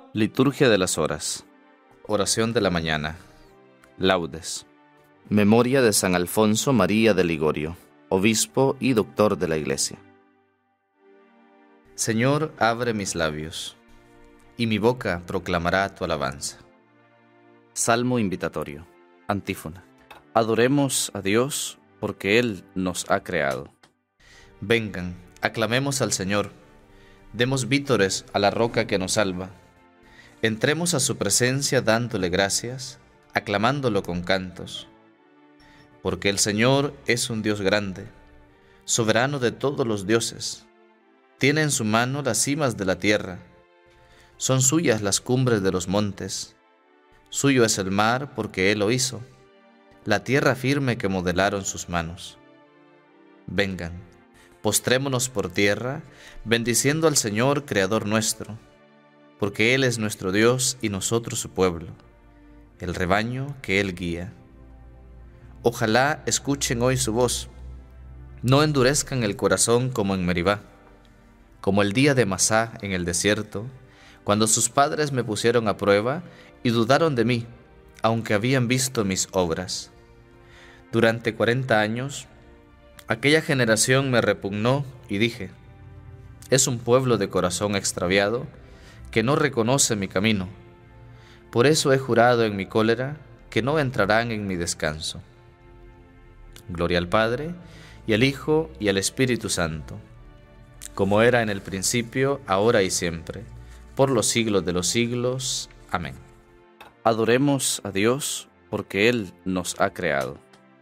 Liturgia de las Horas. Oración de la mañana. Laudes. Memoria de San Alfonso María de Ligorio, obispo y doctor de la Iglesia. Señor, abre mis labios, y mi boca proclamará tu alabanza. Salmo invitatorio. Antífona. Adoremos a Dios porque Él nos ha creado. Vengan, aclamemos al Señor, demos vítores a la roca que nos salva. Entremos a su presencia dándole gracias, aclamándolo con cantos. Porque el Señor es un Dios grande, soberano de todos los dioses. Tiene en su mano las cimas de la tierra. Son suyas las cumbres de los montes. Suyo es el mar porque Él lo hizo, la tierra firme que modelaron sus manos. Vengan, postrémonos por tierra, bendiciendo al Señor, Creador nuestro, porque Él es nuestro Dios y nosotros su pueblo, el rebaño que Él guía. Ojalá escuchen hoy su voz, no endurezcan el corazón como en Meribá, como el día de Masá en el desierto, cuando sus padres me pusieron a prueba y dudaron de mí, aunque habían visto mis obras. Durante 40 años, aquella generación me repugnó y dije, es un pueblo de corazón extraviado que no reconoce mi camino. Por eso he jurado en mi cólera que no entrarán en mi descanso. Gloria al Padre, y al Hijo, y al Espíritu Santo, como era en el principio, ahora y siempre, por los siglos de los siglos. Amén. Adoremos a Dios porque Él nos ha creado.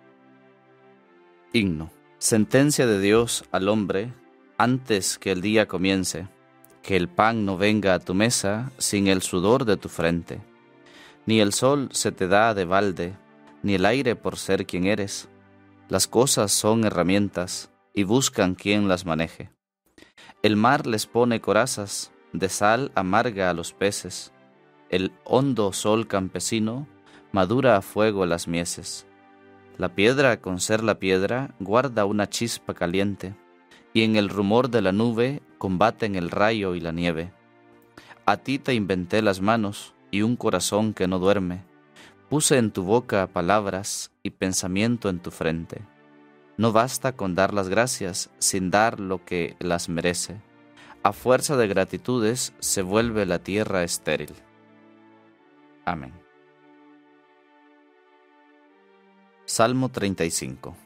Himno. Sentencia de Dios al hombre antes que el día comience, que el pan no venga a tu mesa sin el sudor de tu frente. Ni el sol se te da de balde, ni el aire por ser quien eres. Las cosas son herramientas y buscan quien las maneje. El mar les pone corazas, de sal amarga a los peces. El hondo sol campesino madura a fuego las mieses. La piedra, con ser la piedra, guarda una chispa caliente, y en el rumor de la nube combaten el rayo y la nieve. A ti te inventé las manos y un corazón que no duerme. Puse en tu boca palabras y pensamiento en tu frente. No basta con dar las gracias sin dar lo que las merece. A fuerza de gratitudes se vuelve la tierra estéril. Amén. Salmo 35.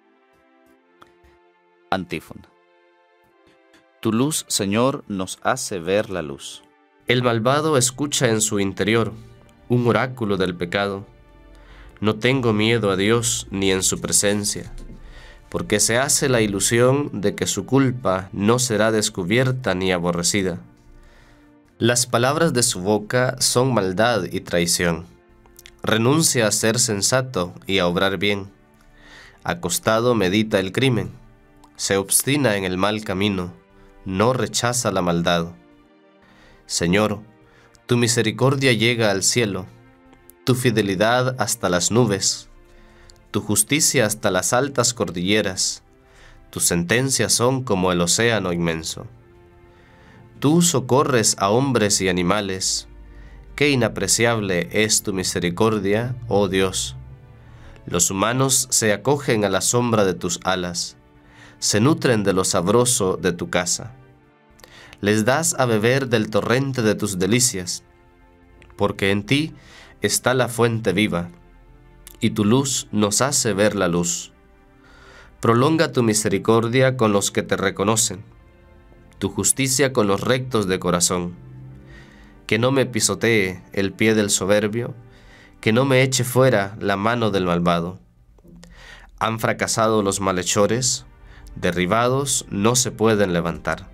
Antífona. Tu luz, Señor, nos hace ver la luz. El malvado escucha en su interior un oráculo del pecado. No tengo miedo a Dios ni en su presencia, porque se hace la ilusión de que su culpa no será descubierta ni aborrecida. Las palabras de su boca son maldad y traición. Renuncia a ser sensato y a obrar bien. Acostado medita el crimen, se obstina en el mal camino, no rechaza la maldad. Señor, tu misericordia llega al cielo, tu fidelidad hasta las nubes, tu justicia hasta las altas cordilleras, tus sentencias son como el océano inmenso. Tú socorres a hombres y animales, qué inapreciable es tu misericordia, oh Dios. Los humanos se acogen a la sombra de tus alas, se nutren de lo sabroso de tu casa. Les das a beber del torrente de tus delicias, porque en ti está la fuente viva, y tu luz nos hace ver la luz. Prolonga tu misericordia con los que te reconocen, tu justicia con los rectos de corazón. Que no me pisotee el pie del soberbio, que no me eche fuera la mano del malvado. Han fracasado los malhechores, derribados no se pueden levantar.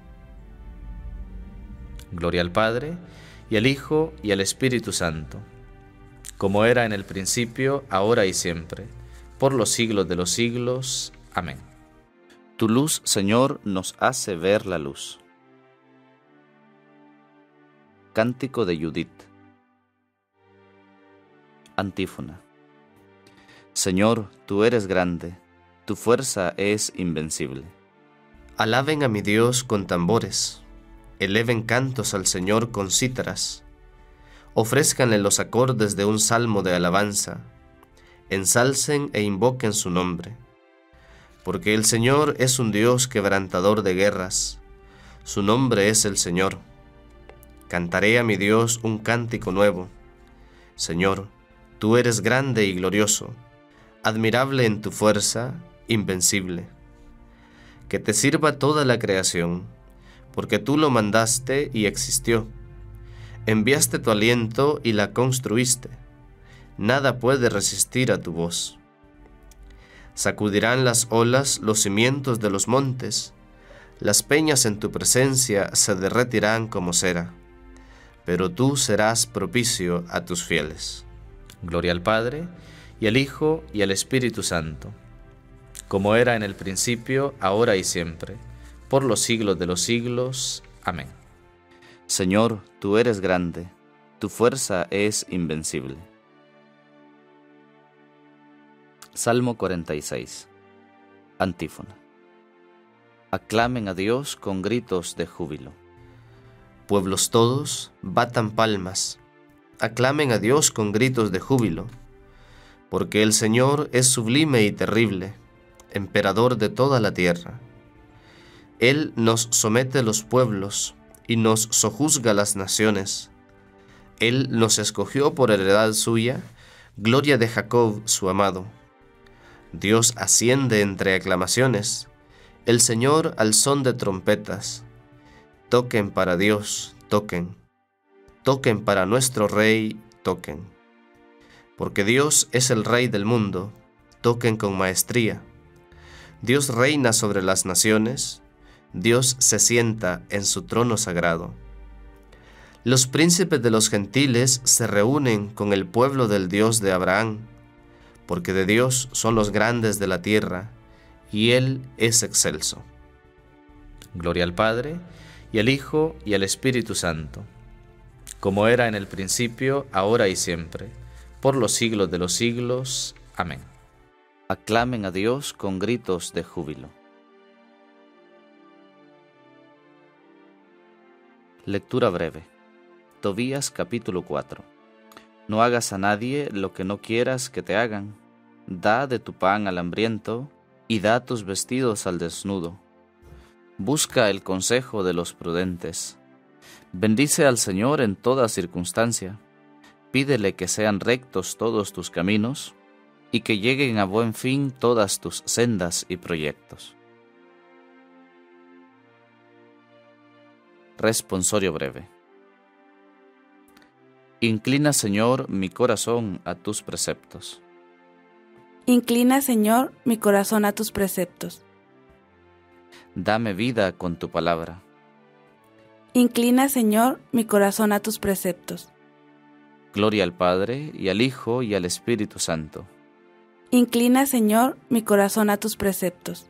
Gloria al Padre, y al Hijo, y al Espíritu Santo, como era en el principio, ahora y siempre, por los siglos de los siglos. Amén. Tu luz, Señor, nos hace ver la luz. Cántico de Judith. Antífona. Señor, tú eres grande, tu fuerza es invencible. Alaben a mi Dios con tambores, eleven cantos al Señor con cítaras, Ofrézcanle los acordes de un salmo de alabanza, ensalcen e invoquen su nombre. Porque el Señor es un Dios quebrantador de guerras, su nombre es el Señor. Cantaré a mi Dios un cántico nuevo. Señor, tú eres grande y glorioso, admirable en tu fuerza, invencible. Que te sirva toda la creación, porque tú lo mandaste y existió. Enviaste tu aliento y la construiste. Nada puede resistir a tu voz. Sacudirán las olas los cimientos de los montes. Las peñas en tu presencia se derretirán como cera. Pero tú serás propicio a tus fieles. Gloria al Padre, y al Hijo, y al Espíritu Santo, como era en el principio, ahora y siempre, por los siglos de los siglos. Amén. Señor, tú eres grande, tu fuerza es invencible. Salmo 46. Antífona. Aclamen a Dios con gritos de júbilo. Pueblos todos, batan palmas, aclamen a Dios con gritos de júbilo, porque el Señor es sublime y terrible, emperador de toda la tierra. Él nos somete los pueblos y nos sojuzga las naciones. Él nos escogió por heredad suya, gloria de Jacob su amado. Dios asciende entre aclamaciones, el Señor al son de trompetas. Toquen para Dios, toquen. Toquen para nuestro Rey, toquen. Porque Dios es el Rey del mundo, toquen con maestría. Dios reina sobre las naciones, Dios se sienta en su trono sagrado. Los príncipes de los gentiles se reúnen con el pueblo del Dios de Abraham, porque de Dios son los grandes de la tierra, y Él es excelso. Gloria al Padre, y al Hijo, y al Espíritu Santo, como era en el principio, ahora y siempre, por los siglos de los siglos. Amén. Aclamen a Dios con gritos de júbilo. Lectura breve. Tobías capítulo 4. No hagas a nadie lo que no quieras que te hagan. Da de tu pan al hambriento, y da tus vestidos al desnudo. Busca el consejo de los prudentes. Bendice al Señor en toda circunstancia. Pídele que sean rectos todos tus caminos, y que lleguen a buen fin todas tus sendas y proyectos. Responsorio breve. Inclina, Señor, mi corazón a tus preceptos. Inclina, Señor, mi corazón a tus preceptos. Dame vida con tu palabra. Inclina, Señor, mi corazón a tus preceptos. Gloria al Padre, y al Hijo, y al Espíritu Santo. Inclina, Señor, mi corazón a tus preceptos.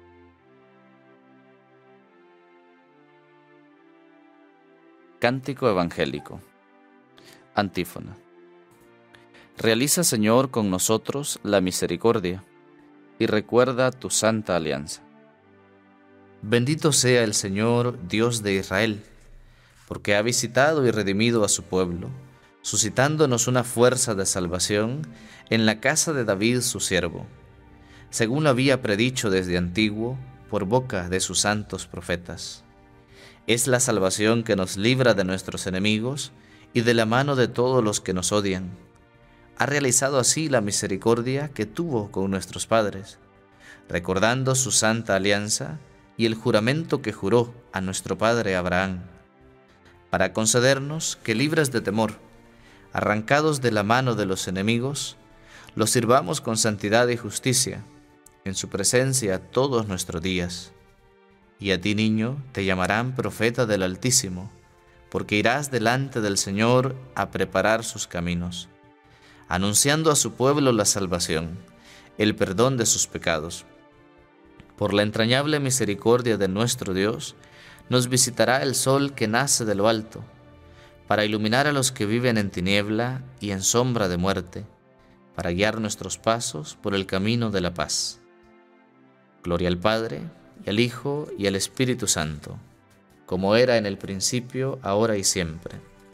Cántico evangélico. Antífona. Realiza, Señor, con nosotros la misericordia, y recuerda tu santa alianza. Bendito sea el Señor, Dios de Israel, porque ha visitado y redimido a su pueblo, suscitándonos una fuerza de salvación en la casa de David su siervo, según lo había predicho desde antiguo por boca de sus santos profetas. Es la salvación que nos libra de nuestros enemigos y de la mano de todos los que nos odian. Ha realizado así la misericordia que tuvo con nuestros padres, recordando su santa alianza y el juramento que juró a nuestro padre Abraham, para concedernos que, libres de temor, arrancados de la mano de los enemigos, los sirvamos con santidad y justicia, en su presencia todos nuestros días. Y a ti, niño, te llamarán profeta del Altísimo, porque irás delante del Señor a preparar sus caminos, anunciando a su pueblo la salvación, el perdón de sus pecados. Por la entrañable misericordia de nuestro Dios, nos visitará el sol que nace de lo alto, para iluminar a los que viven en tiniebla y en sombra de muerte, para guiar nuestros pasos por el camino de la paz. Gloria al Padre, y al Hijo, y al Espíritu Santo, como era en el principio, ahora y siempre,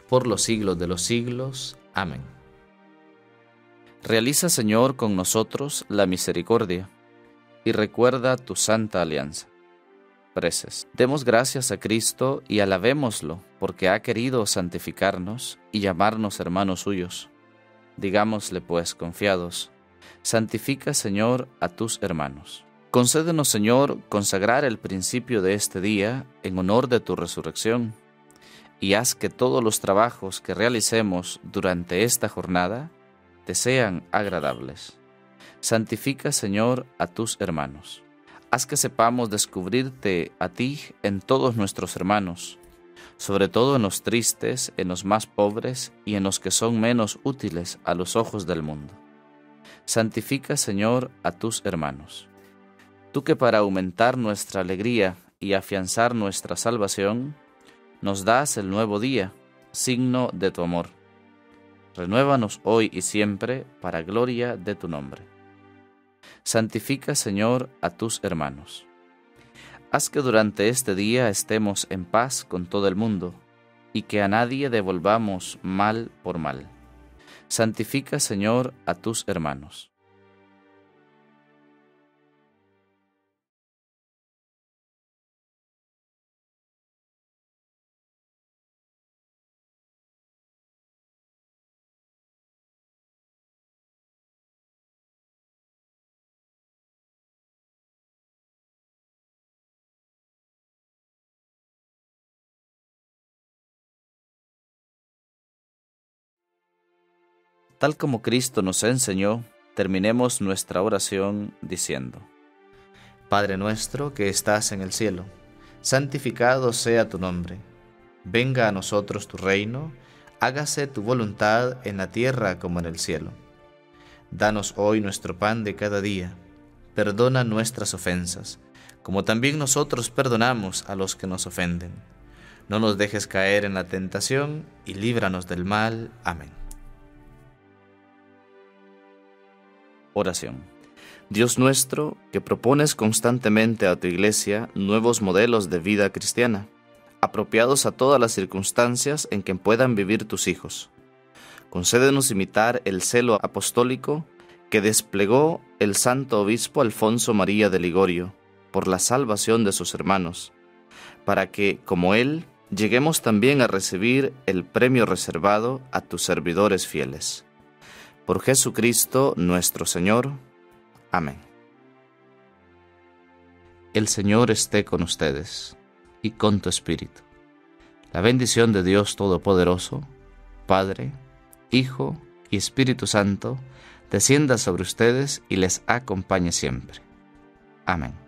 por los siglos de los siglos. Amén. Realiza, Señor, con nosotros la misericordia y recuerda tu santa alianza. Preces. Demos gracias a Cristo y alabémoslo, porque ha querido santificarnos y llamarnos hermanos suyos. Digámosle, pues, confiados: santifica, Señor, a tus hermanos. Concédenos, Señor, consagrar el principio de este día en honor de tu resurrección, y haz que todos los trabajos que realicemos durante esta jornada te sean agradables. Santifica, Señor, a tus hermanos. Haz que sepamos descubrirte a ti en todos nuestros hermanos, sobre todo en los tristes, en los más pobres y en los que son menos útiles a los ojos del mundo. Santifica, Señor, a tus hermanos. Tú que para aumentar nuestra alegría y afianzar nuestra salvación, nos das el nuevo día, signo de tu amor. Renuévanos hoy y siempre para gloria de tu nombre. Santifica, Señor, a tus hermanos. Haz que durante este día estemos en paz con todo el mundo y que a nadie devolvamos mal por mal. Santifica, Señor, a tus hermanos. Tal como Cristo nos enseñó, terminemos nuestra oración diciendo: Padre nuestro que estás en el cielo, santificado sea tu nombre. Venga a nosotros tu reino, hágase tu voluntad en la tierra como en el cielo. Danos hoy nuestro pan de cada día. Perdona nuestras ofensas, como también nosotros perdonamos a los que nos ofenden. No nos dejes caer en la tentación y líbranos del mal. Amén. Oración. Dios nuestro, que propones constantemente a tu Iglesia nuevos modelos de vida cristiana, apropiados a todas las circunstancias en que puedan vivir tus hijos, concédenos imitar el celo apostólico que desplegó el santo obispo Alfonso María de Ligorio por la salvación de sus hermanos, para que, como él, lleguemos también a recibir el premio reservado a tus servidores fieles. Por Jesucristo nuestro Señor. Amén. El Señor esté con ustedes y con tu espíritu. La bendición de Dios Todopoderoso, Padre, Hijo y Espíritu Santo, descienda sobre ustedes y les acompañe siempre. Amén.